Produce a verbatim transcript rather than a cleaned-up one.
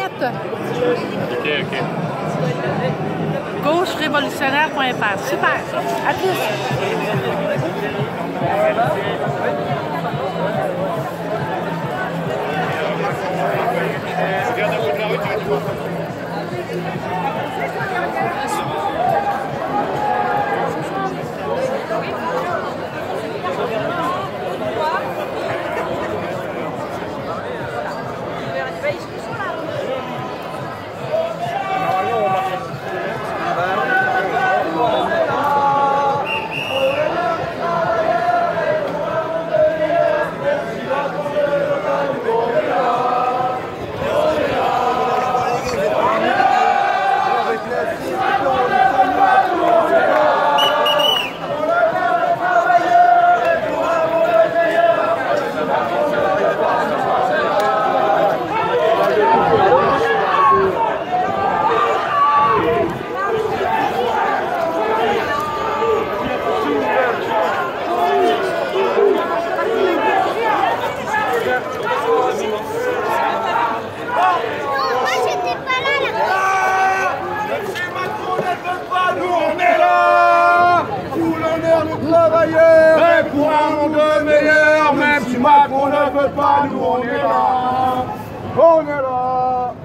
minutes. OK, OK. gauche révolutionnaire point f r. Super. À plus. Mais pour un monde meilleur, même si Macron ne veut pas, nous on est là, on est là.